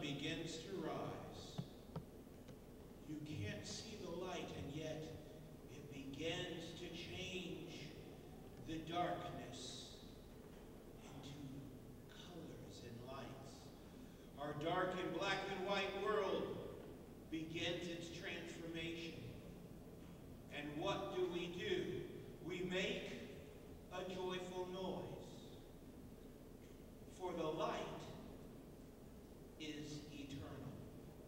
begins to rise. You can't see the light, and yet it begins to change the darkness into colors and lights. Our dark and black and white world begins its transformation. And what do? We make a joyful noise. For the light is eternal.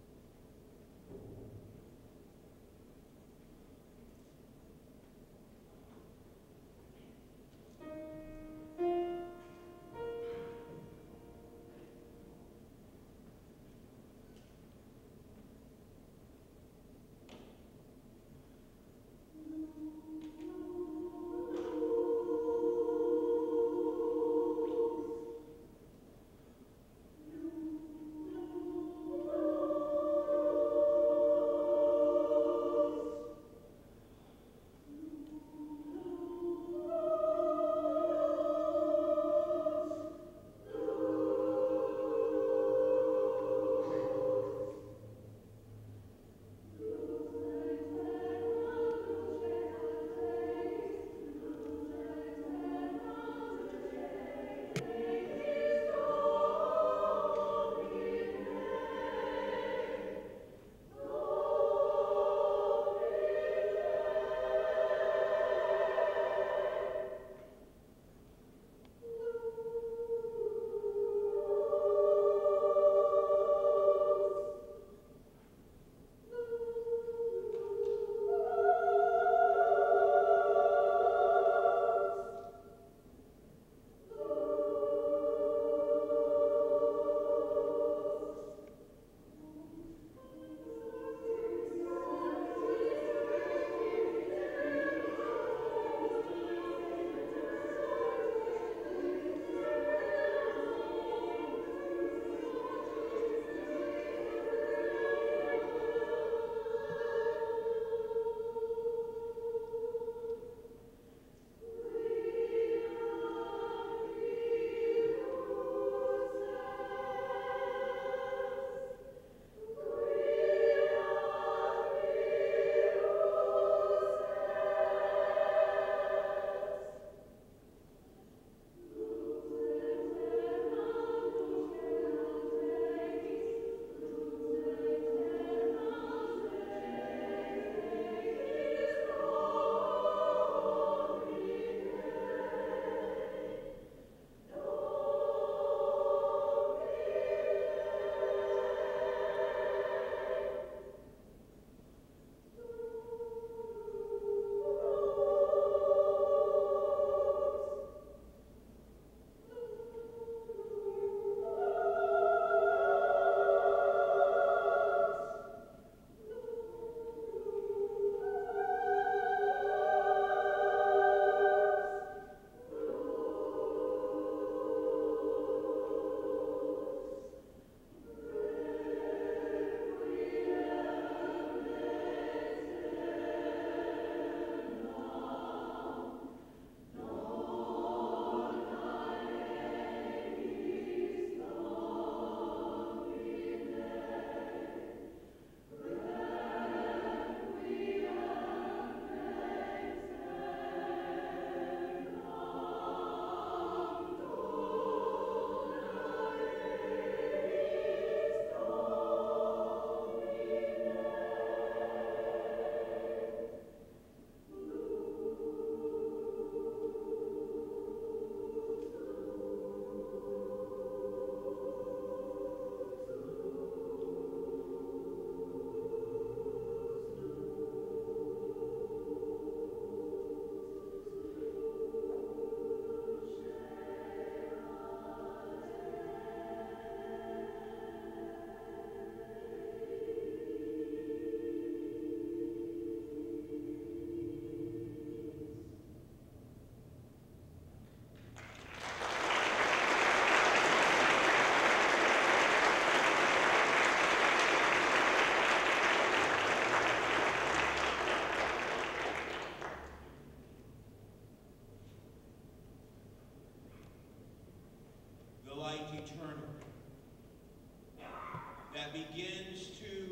that begins to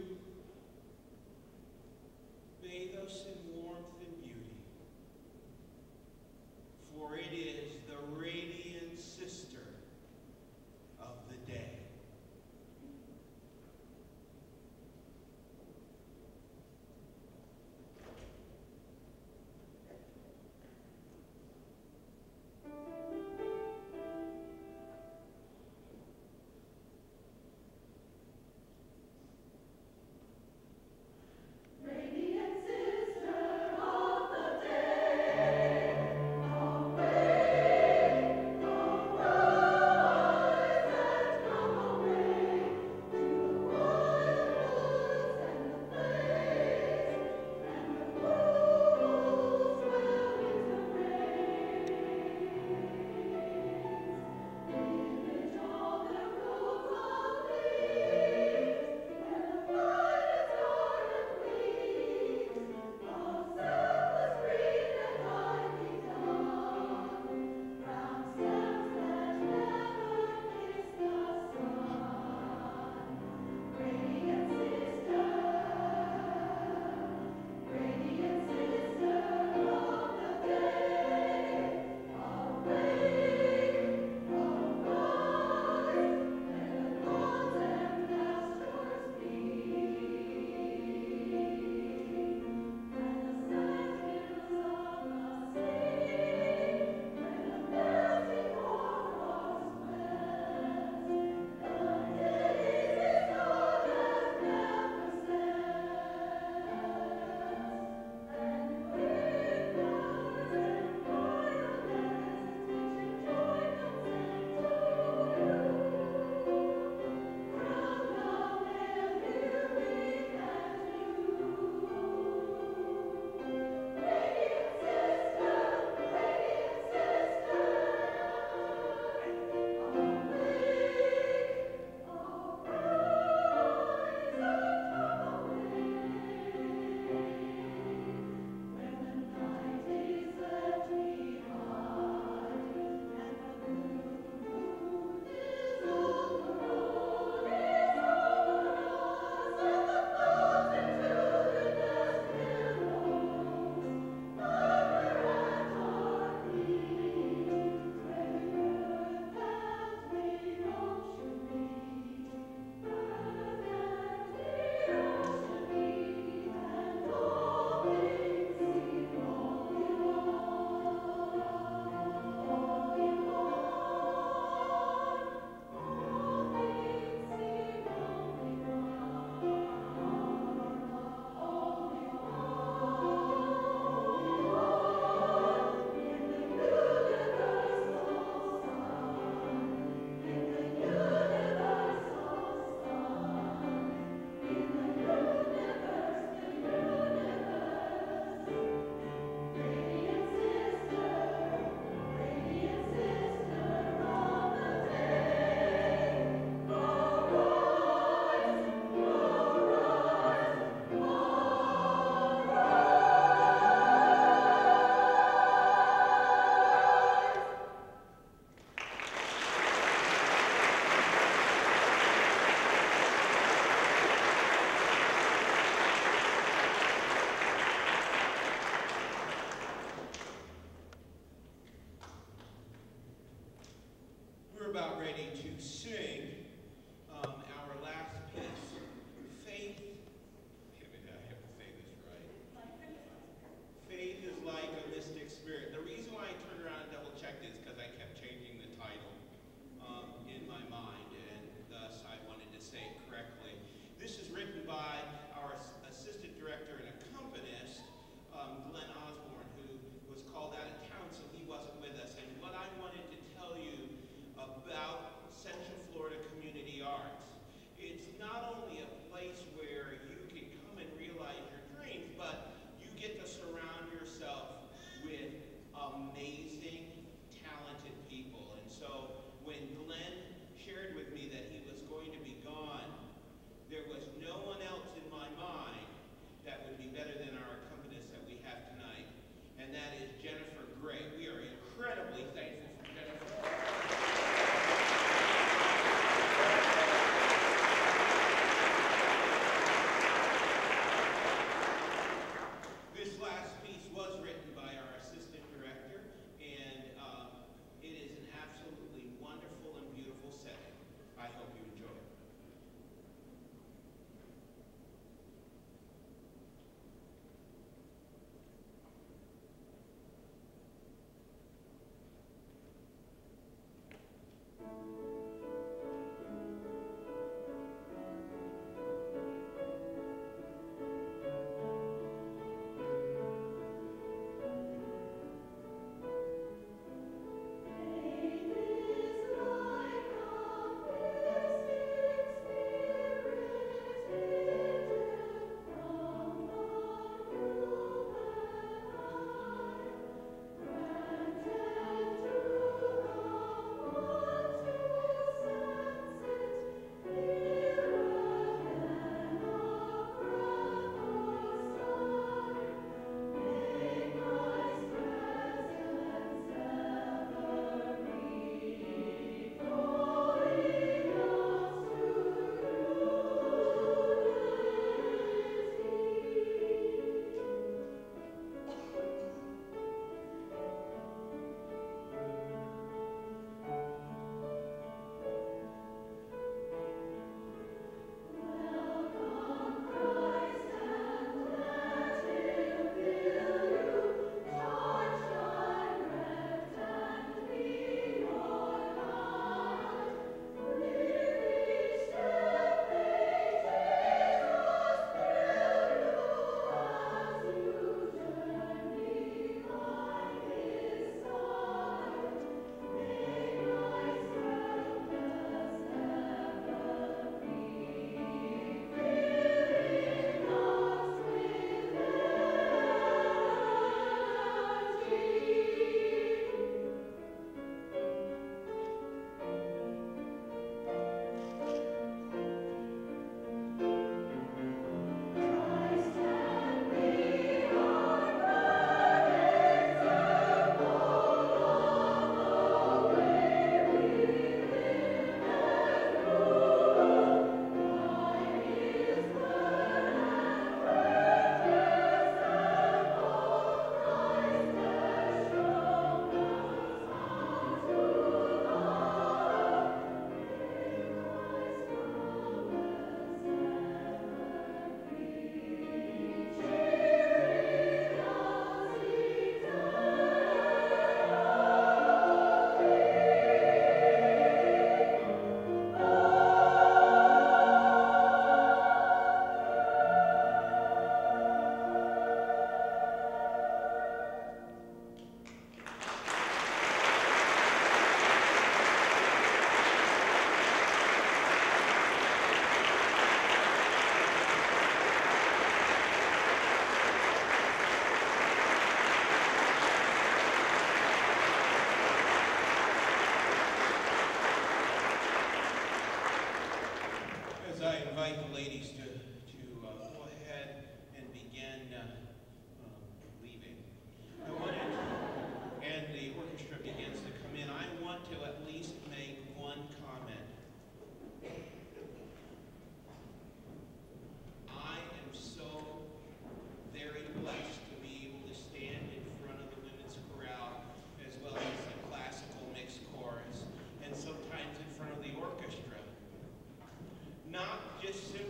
bathe us in warmth and beauty. For it is the radiant sister of the day.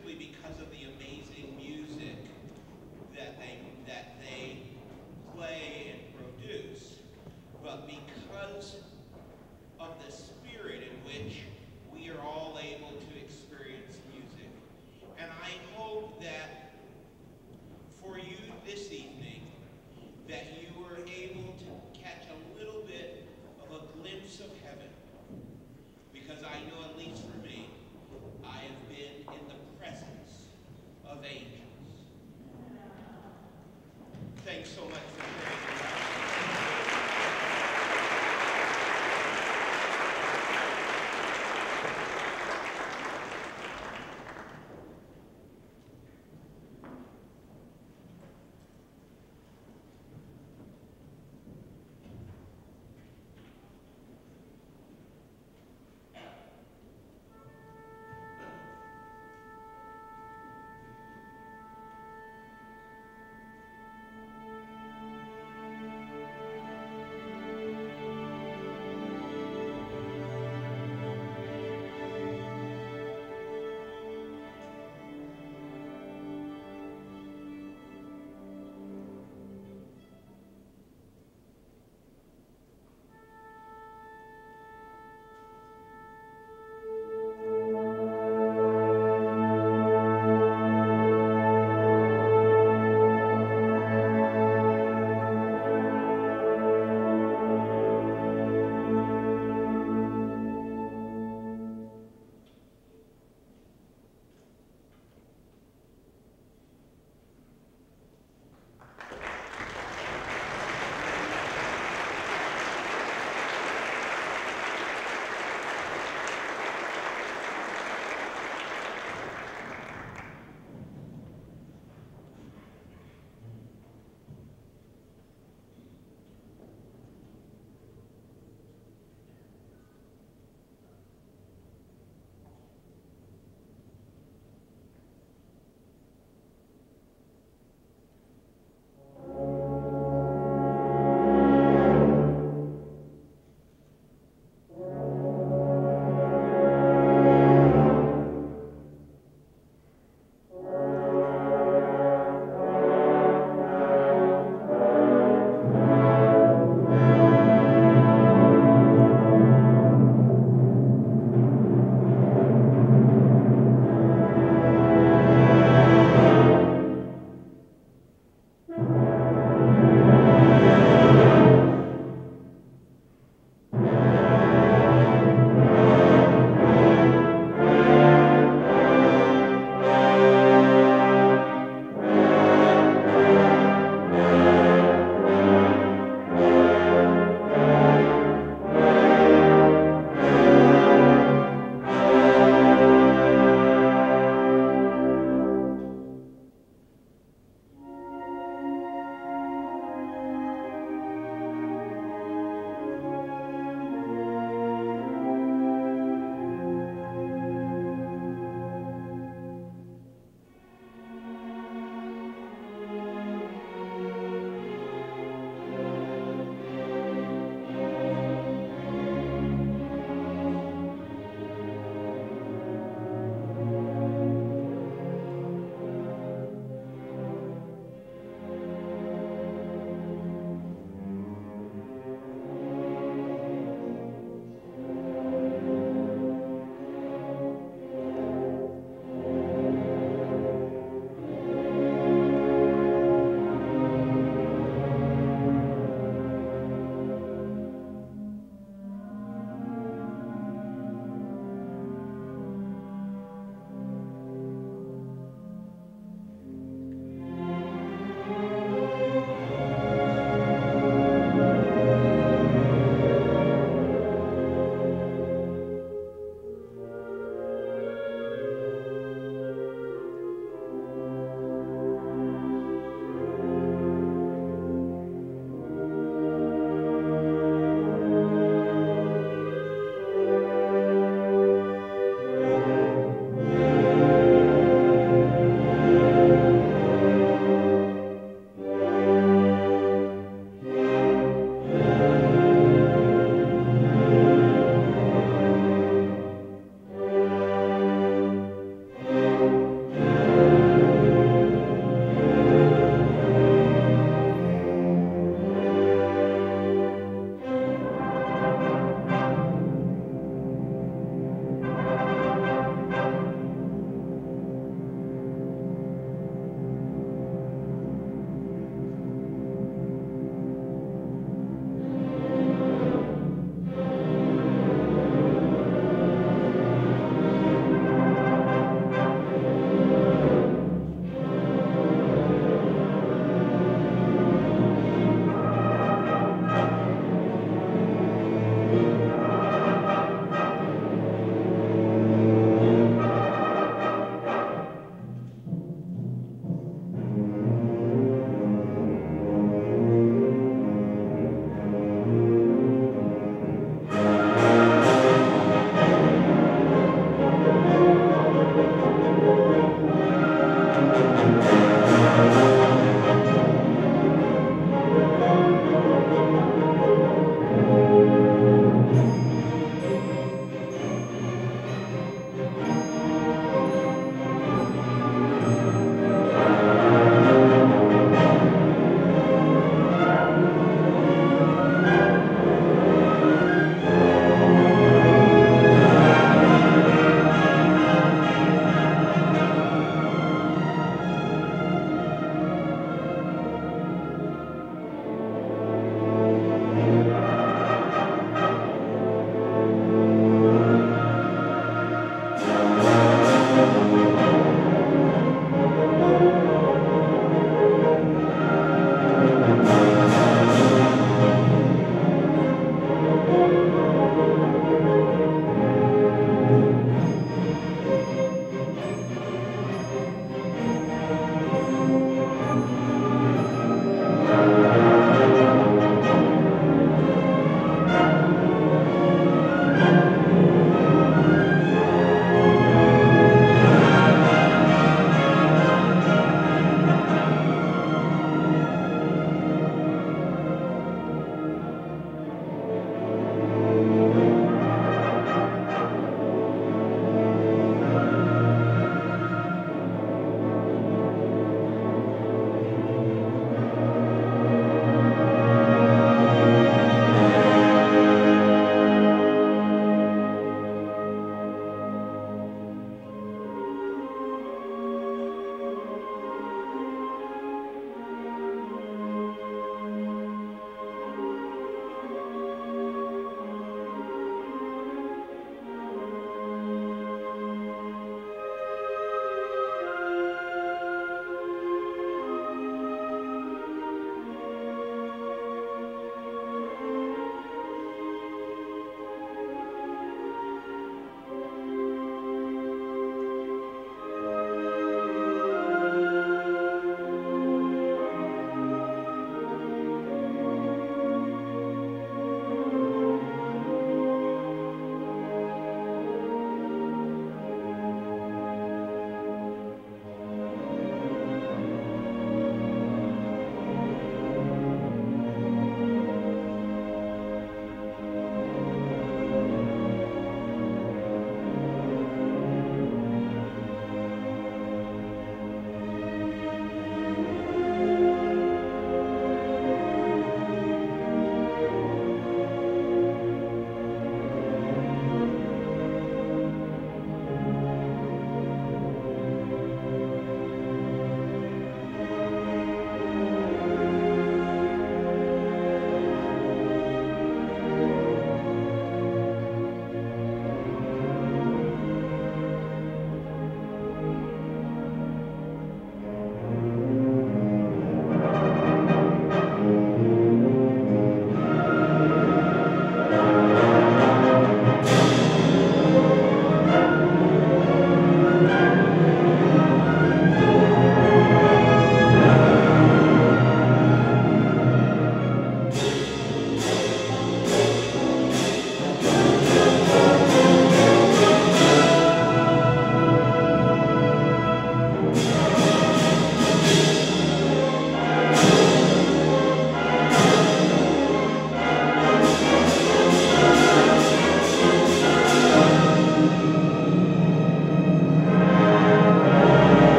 simply because of the amazing music that they play and produce, but because of the spirit in which we are all able to experience music. And I hope that for you this evening, that you were able to catch a little bit of a glimpse of heaven. Because I know, at least for me, I have been in the presence of angels. Thanks so much for sharing your life.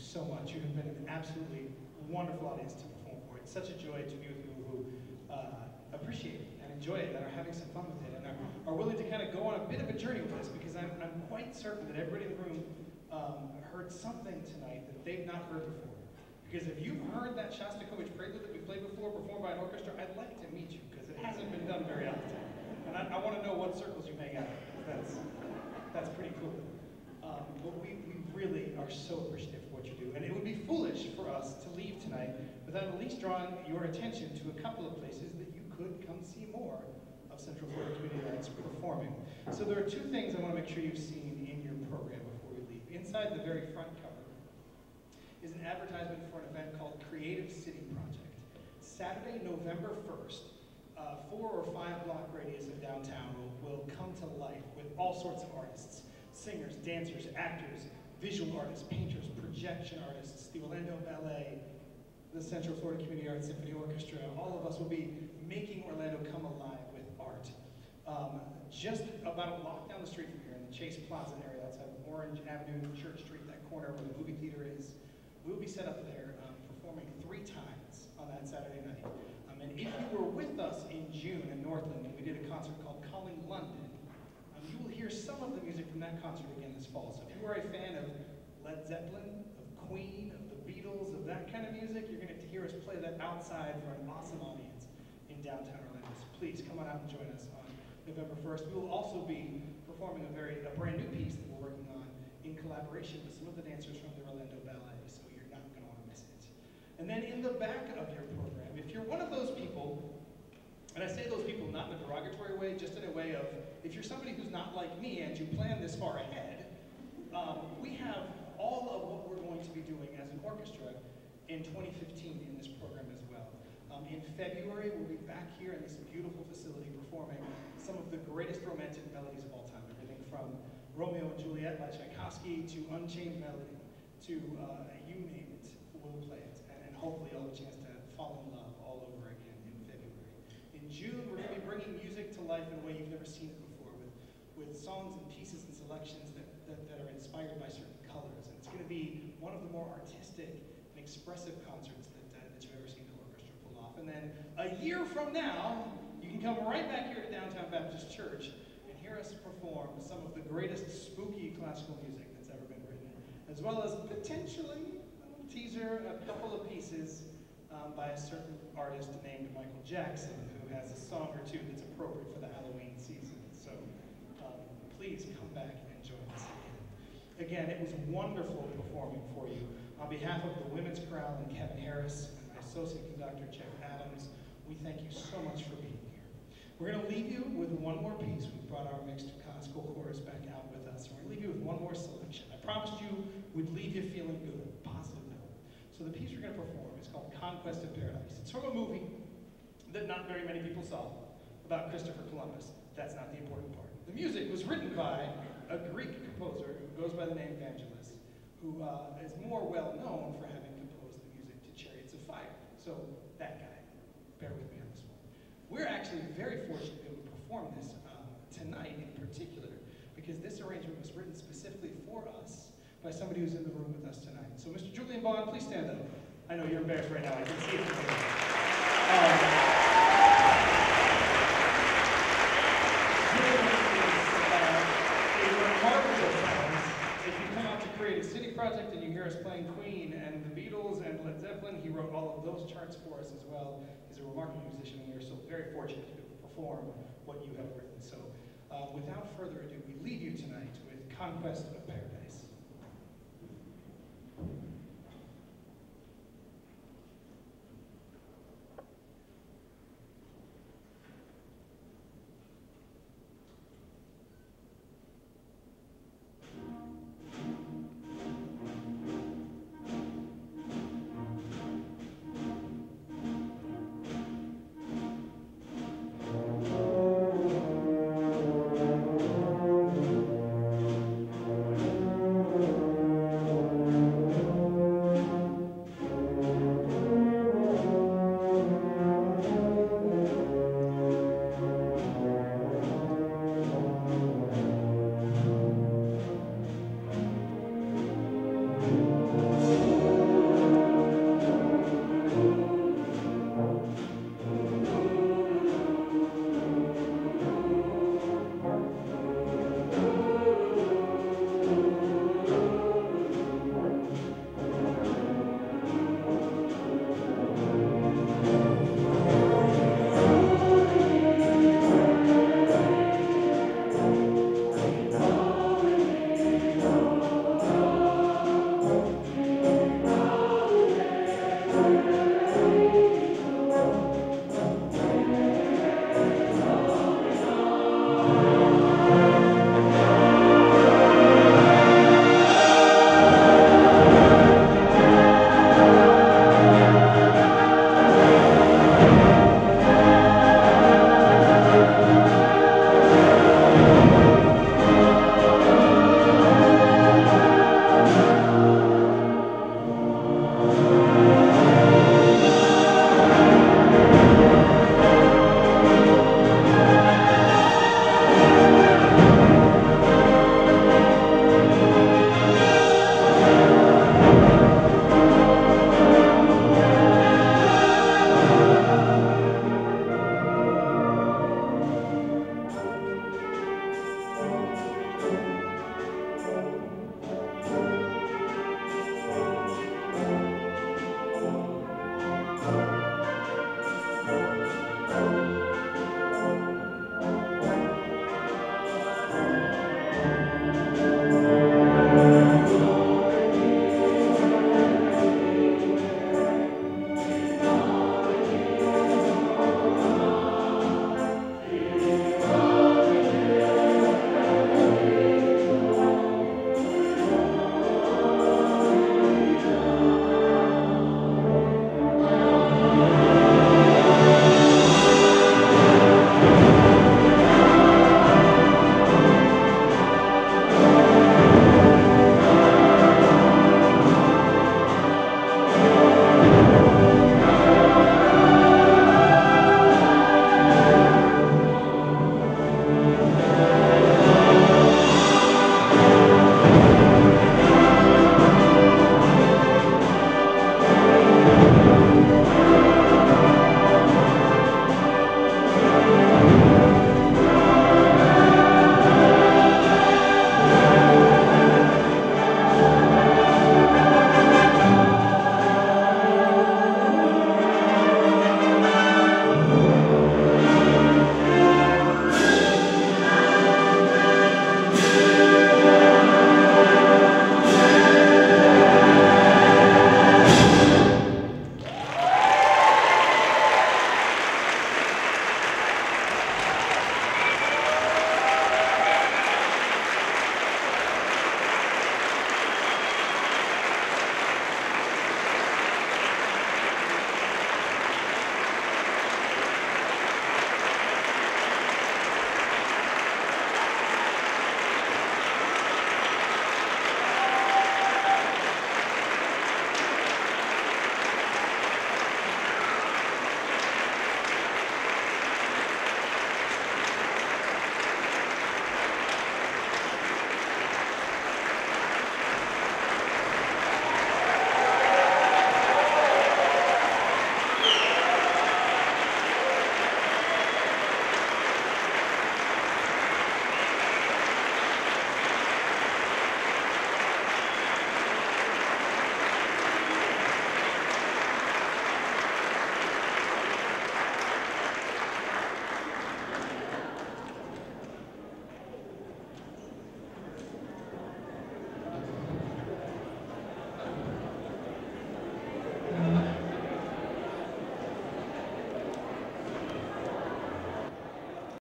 so much. You have been an absolutely wonderful audience to perform for. It's such a joy to be with people who appreciate it and enjoy it and are having some fun with it and are willing to kind of go on a bit of a journey with this, because I'm quite certain that everybody in the room heard something tonight that they've not heard before. Because if you've heard that Shostakovich prelude that we played before performed by an orchestra, I'd like to meet you, because it hasn't been done very often. And I want to know what circles you hang out in, because that's pretty cool. But we really are so appreciative for what you do. And it would be foolish for us to leave tonight without at least drawing your attention to a couple of places that you could come see more of Central Florida Community Arts performing. So there are two things I want to make sure you've seen in your program before we leave. Inside the very front cover is an advertisement for an event called Creative City Project. Saturday, November 1st, 4 or 5 block radius of downtown will come to life with all sorts of artists. Singers, dancers, actors, visual artists, painters, projection artists, the Orlando Ballet, the Central Florida Community Arts Symphony Orchestra. All of us will be making Orlando come alive with art. Just about a block down the street from here in the Chase Plaza area, outside of Orange Avenue, Church Street, that corner where the movie theater is, we'll be set up there performing 3 times on that Saturday night. And if you were with us in June in Northland, when we did a concert called Calling London, you will hear some of the music from that concert again this fall. So if you are a fan of Led Zeppelin, of Queen, of the Beatles, of that kind of music, you're going to hear us play that outside for an awesome audience in downtown Orlando. So please come on out and join us on November 1st. We will also be performing a brand new piece that we're working on in collaboration with some of the dancers from the Orlando Ballet, so you're not going to want to miss it. And then in the back of your program, if you're one of those people, and I say those people not in a derogatory way, just in a way of, if you're somebody who's not like me and you plan this far ahead, we have all of what we're going to be doing as an orchestra in 2015 in this program as well. In February, we'll be back here in this beautiful facility performing some of the greatest romantic melodies of all time, everything from Romeo and Juliet by Tchaikovsky to Unchained Melody to you name it, we'll play it. And hopefully you'll have a chance to fall in love all over again in February. In June, we're going to be bringing music to life in a way you've never seen it before, with songs and pieces and selections that are inspired by certain colors. And it's going to be one of the more artistic and expressive concerts that you've ever seen the orchestra pull off. And then a year from now, you can come right back here to Downtown Baptist Church and hear us perform some of the greatest spooky classical music that's ever been written, as well as potentially, a little teaser, a couple of pieces by a certain artist named Michael Jackson, who has a song or two that's appropriate for the Halloween season. So please come back and join us again. Again, it was wonderful performing for you. On behalf of the Women's Chorale and Kevin Harris and my associate conductor, Jeff Adams, we thank you so much for being here. We're going to leave you with one more piece. We've brought our mixed classical chorus back out with us. We're going to leave you with one more selection. I promised you we'd leave you feeling good, a positive note. So the piece we're going to perform is called Conquest of Paradise. It's from a movie that not very many people saw about Christopher Columbus. That's not the important part. The music was written by a Greek composer who goes by the name Vangelis, who is more well known for having composed the music to Chariots of Fire. So that guy, bear with me on this one. We're actually very fortunate to be able to perform this tonight in particular, because this arrangement was written specifically for us by somebody who's in the room with us tonight. So Mr. Julian Bond, please stand up. I know you're embarrassed right now, I can see it from here. If you come out to Creative City Project and you hear us playing Queen and the Beatles and Led Zeppelin, he wrote all of those charts for us as well. He's a remarkable musician, and we're so very fortunate to perform what you have written. So without further ado, we leave you tonight with Conquest of Paradise.